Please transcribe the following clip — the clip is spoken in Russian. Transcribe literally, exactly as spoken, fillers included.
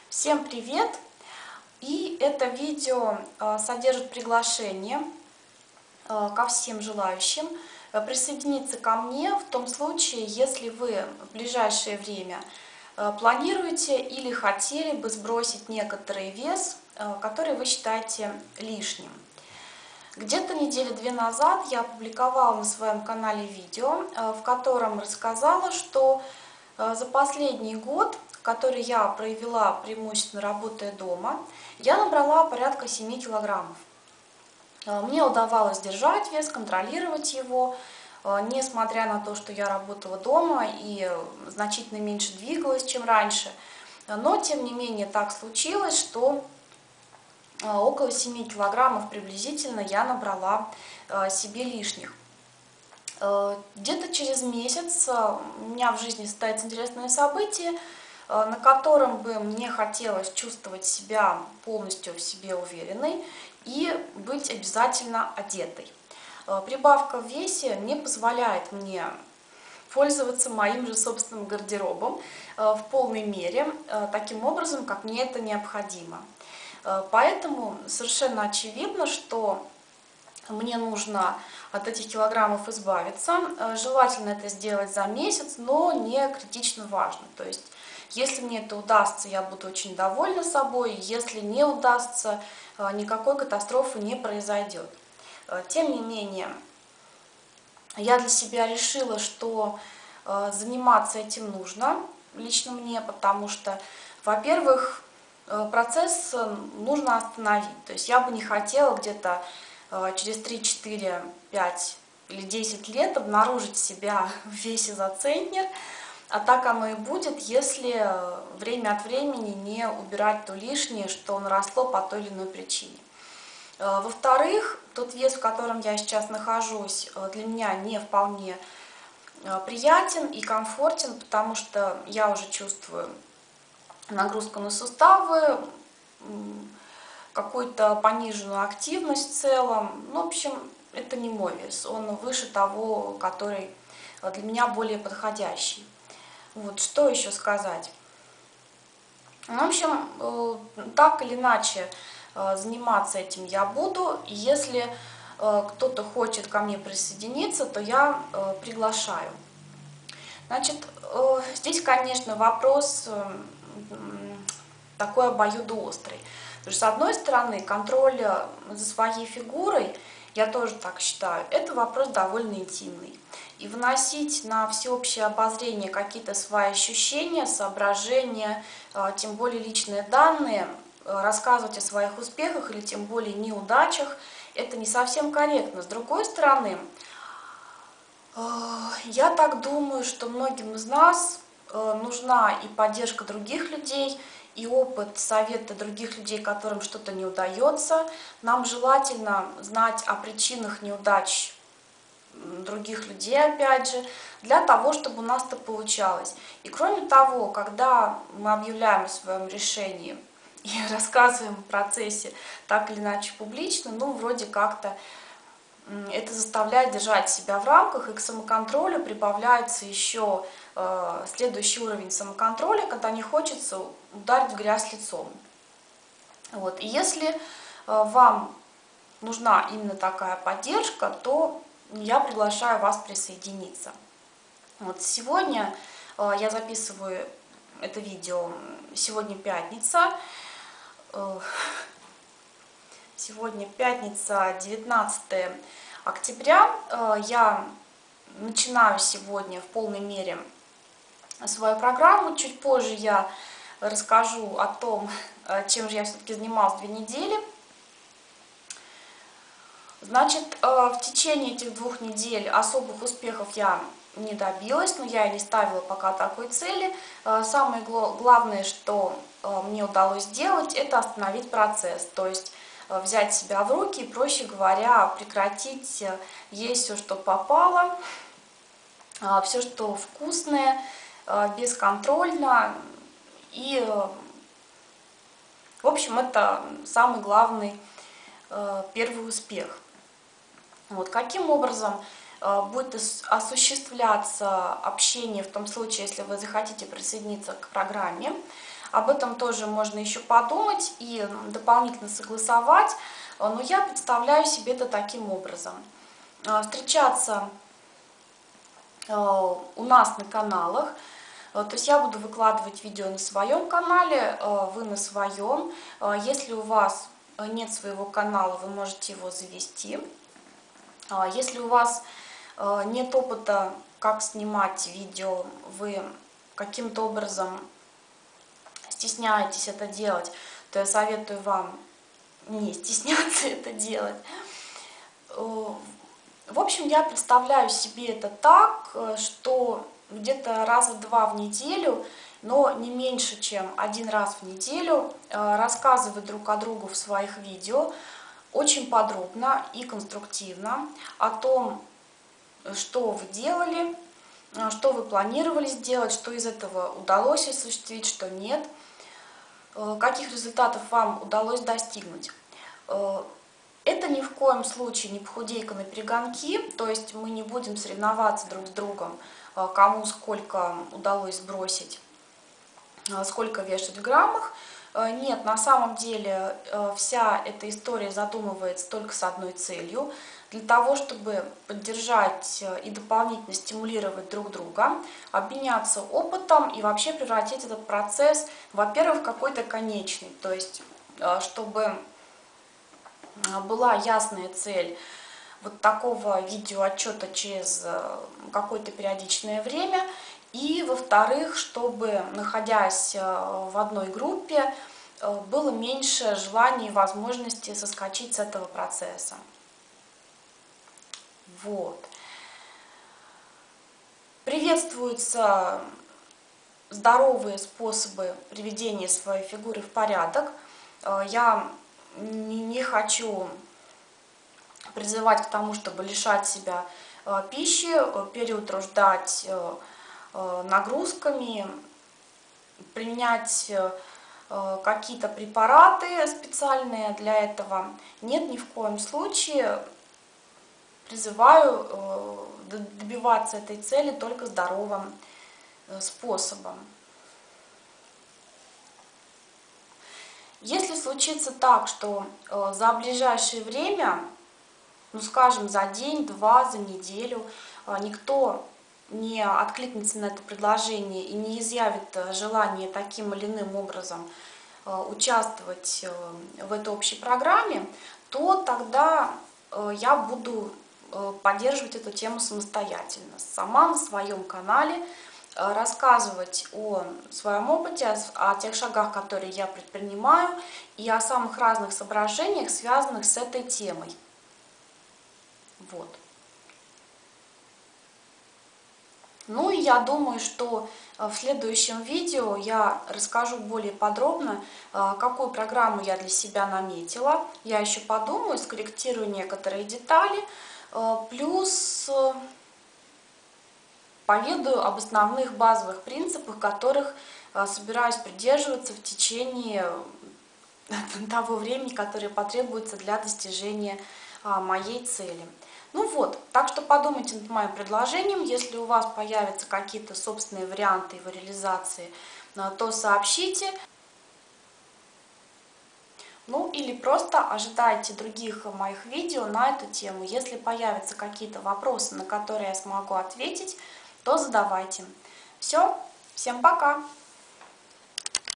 Всем привет! И это видео э, содержит приглашение э, ко всем желающим э, присоединиться ко мне в том случае, если вы в ближайшее время э, планируете или хотели бы сбросить некоторый вес, э, который вы считаете лишним. Где-то недели две назад я опубликовала на своем канале видео, э, в котором рассказала, что э, за последний год, который я провела преимущественно работая дома, я набрала порядка семи килограммов. Мне удавалось держать вес, контролировать его, несмотря на то, что я работала дома и значительно меньше двигалась, чем раньше. Но, тем не менее, так случилось, что около семи килограммов приблизительно я набрала себе лишних. Где-то через месяц у меня в жизни состоится интересное событие, на котором бы мне хотелось чувствовать себя полностью в себе уверенной и быть обязательно одетой. Прибавка в весе не позволяет мне пользоваться моим же собственным гардеробом в полной мере, таким образом, как мне это необходимо. Поэтому совершенно очевидно, что мне нужно от этих килограммов избавиться. Желательно это сделать за месяц, но не критично важно. То есть, если мне это удастся, я буду очень довольна собой. Если не удастся, никакой катастрофы не произойдет. Тем не менее, я для себя решила, что заниматься этим нужно, лично мне, потому что, во-первых, процесс нужно остановить. То есть я бы не хотела где-то через три, четыре, пять или десять лет обнаружить себя в весе за центнер, а так оно и будет, если время от времени не убирать то лишнее, что наросло по той или иной причине. Во-вторых, тот вес, в котором я сейчас нахожусь, для меня не вполне приятен и комфортен, потому что я уже чувствую нагрузку на суставы, какую-то пониженную активность в целом. Ну, в общем, это не мой вес, он выше того, который для меня более подходящий. Вот, что еще сказать? В общем, так или иначе заниматься этим я буду. Если кто-то хочет ко мне присоединиться, то я приглашаю. Значит, здесь, конечно, вопрос такой обоюдоострый. Потому что, с одной стороны, контроль за своей фигурой, я тоже так считаю, это вопрос довольно интимный. И выносить на всеобщее обозрение какие-то свои ощущения, соображения, тем более личные данные, рассказывать о своих успехах или тем более неудачах, это не совсем корректно. С другой стороны, я так думаю, что многим из нас нужна и поддержка других людей, и опыт, советы других людей, которым что-то не удается. Нам желательно знать о причинах неудач других людей, опять же, для того, чтобы у нас это получалось. И кроме того, когда мы объявляем о своем решении и рассказываем о процессе так или иначе публично, ну, вроде как-то это заставляет держать себя в рамках, и к самоконтролю прибавляется еще э, следующий уровень самоконтроля, когда не хочется ударить в грязь лицом. Вот. И если э, вам нужна именно такая поддержка, то я приглашаю вас присоединиться. Вот сегодня э, я записываю это видео, сегодня пятница, э, сегодня пятница, девятнадцатое октября, э, я начинаю сегодня в полной мере свою программу, чуть позже я расскажу о том, чем же я все-таки занималась две недели. Значит, в течение этих двух недель особых успехов я не добилась, но я и не ставила пока такой цели. Самое главное, что мне удалось сделать, это остановить процесс, то есть взять себя в руки и, проще говоря, прекратить есть все, что попало, все, что вкусное, бесконтрольно. И, в общем, это самый главный первый успех. Вот. Каким образом будет осуществляться общение в том случае, если вы захотите присоединиться к программе? Об этом тоже можно еще подумать и дополнительно согласовать, но я представляю себе это таким образом. Встречаться у нас на каналах, то есть я буду выкладывать видео на своем канале, вы на своем. Если у вас нет своего канала, вы можете его завести. Если у вас нет опыта, как снимать видео, вы каким-то образом стесняетесь это делать, то я советую вам не стесняться это делать. В общем, я представляю себе это так, что где-то раза два в неделю, но не меньше, чем один раз в неделю, рассказывать друг о другу в своих видео очень подробно и конструктивно о том, что вы делали, что вы планировали сделать, что из этого удалось осуществить, что нет, каких результатов вам удалось достигнуть. Это ни в коем случае не похудейка на перегонки, то есть мы не будем соревноваться друг с другом, кому сколько удалось сбросить, сколько вешать в граммах. Нет, на самом деле вся эта история задумывается только с одной целью, для того, чтобы поддержать и дополнительно стимулировать друг друга, обменяться опытом и вообще превратить этот процесс, во-первых, в какой-то конечный, то есть чтобы была ясная цель вот такого видеоотчета через какое-то периодичное время, и, во-вторых, чтобы, находясь в одной группе, было меньше желания и возможности соскочить с этого процесса. Вот. Приветствуются здоровые способы приведения своей фигуры в порядок. Я не хочу призывать к тому, чтобы лишать себя пищи, переутруждать нагрузками, применять какие-то препараты специальные для этого. Нет, ни в коем случае. Призываю добиваться этой цели только здоровым способом. Если случится так, что за ближайшее время, ну скажем, за день, два, за неделю, никто не откликнется на это предложение и не изъявит желание таким или иным образом участвовать в этой общей программе, то тогда я буду поддерживать эту тему самостоятельно, сама на своем канале, рассказывать о своем опыте, о тех шагах, которые я предпринимаю, и о самых разных соображениях, связанных с этой темой. Вот. Ну и я думаю, что в следующем видео я расскажу более подробно, какую программу я для себя наметила. Я еще подумаю, скорректирую некоторые детали, плюс поведаю об основных базовых принципах, которых собираюсь придерживаться в течение того времени, которое потребуется для достижения моей цели. Ну вот, так что подумайте над моим предложением. Если у вас появятся какие-то собственные варианты его реализации, то сообщите. Ну или просто ожидайте других моих видео на эту тему. Если появятся какие-то вопросы, на которые я смогу ответить, то задавайте. Все, всем пока!